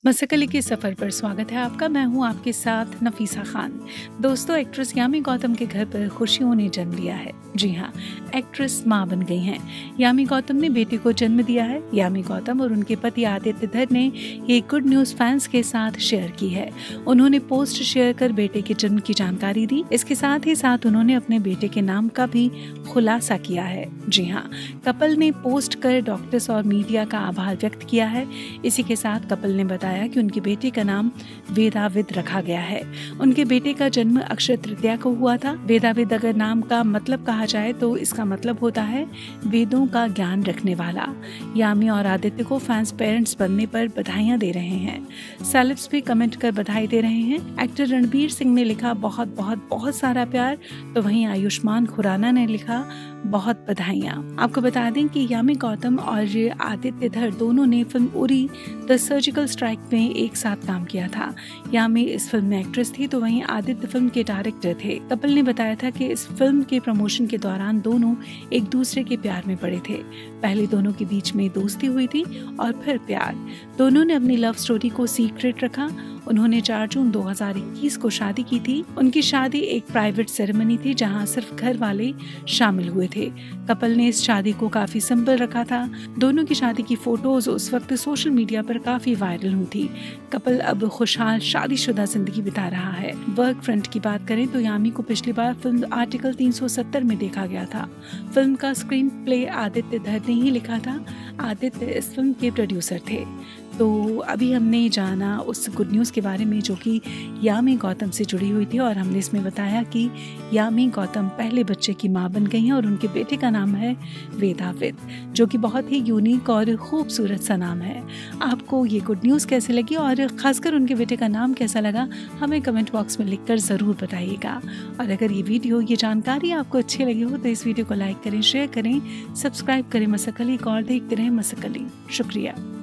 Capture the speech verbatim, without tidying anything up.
मसकली के सफ़र पर स्वागत है आपका। मैं हूं आपके साथ नफीसा खान। दोस्तों, एक्ट्रेस यामी गौतम के घर पर खुशियों ने जन्म लिया है। जी हां, एक्ट्रेस मां बन गई हैं। यामी गौतम ने बेटे को जन्म दिया है। यामी गौतम और उनके पति आदित्य धर ने ये गुड न्यूज़ फैंस के साथ शेयर की है। उन्होंने पोस्ट शेयर कर बेटे के जन्म की जानकारी दी। इसके साथ ही साथ उन्होंने अपने बेटे के नाम का भी खुलासा किया है। जी हाँ, कपल ने पोस्ट कर डॉक्टर्स और मीडिया का आभार व्यक्त किया है। इसी के साथ कपल ने बताया कि उनके बेटे का नाम वेदाविद रखा गया है। उनके बेटे का जन्म अक्षय तृतीया को हुआ था। वेदाविद अगर नाम का मतलब कहा जाए तो इसका मतलब होता है वेदों का ज्ञान रखने वाला। यामी और आदित्य को फैंस पेरेंट्स बनने पर बधाइयां दे रहे हैं। सेलेब्स भी कमेंट कर बधाई दे रहे हैं। एक्टर रणबीर सिंह ने लिखा बहुत बहुत बहुत सारा प्यार, तो वहीं आयुष्मान खुराना ने लिखा बहुत बधाइयां। आपको बता दें कि यामी गौतम और आदित्य धर दोनों ने film Uri the surgical strike में एक साथ काम किया था। यामी इस फिल्म में एक्ट्रेस थी, तो वहीं आदित्य फिल्म के डायरेक्टर थे। कपल ने बताया था कि इस फिल्म के प्रमोशन के दौरान दोनों एक दूसरे के प्यार में पड़े थे। पहले दोनों के बीच में दोस्ती हुई थी और फिर प्यार। दोनों ने अपनी लव स्टोरी को सीक्रेट रखा। उन्होंने चार जून दो हज़ार इक्कीस को शादी की थी। उनकी शादी एक प्राइवेट सेरेमनी थी जहां सिर्फ घर वाले शामिल हुए थे। कपल ने इस शादी को काफी सिंपल रखा था। दोनों की शादी की फोटोज उस वक्त सोशल मीडिया पर काफी वायरल हुई थी। कपल अब खुशहाल शादीशुदा जिंदगी बिता रहा है। वर्क फ्रंट की बात करें तो यामी को पिछली बार फिल्म आर्टिकल तीन सौ सत्तर में देखा गया था। फिल्म का स्क्रीन प्ले आदित्य धर ने ही लिखा था। आदित्य इस फिल्म के प्रोड्यूसर थे। तो अभी हमने जाना उस गुड न्यूज़ के बारे में जो कि यामी गौतम से जुड़ी हुई थी, और हमने इसमें बताया कि यामी गौतम पहले बच्चे की मां बन गई हैं और उनके बेटे का नाम है वेदाविद, जो कि बहुत ही यूनिक और खूबसूरत सा नाम है। आपको ये गुड न्यूज़ कैसे लगी और ख़ासकर उनके बेटे का नाम कैसा लगा, हमें कमेंट बॉक्स में लिखकर ज़रूर बताइएगा। और अगर ये वीडियो, ये जानकारी आपको अच्छी लगी हो तो इस वीडियो को लाइक करें, शेयर करें, सब्सक्राइब करें मसकली को और देखते रहें मसकली। शुक्रिया।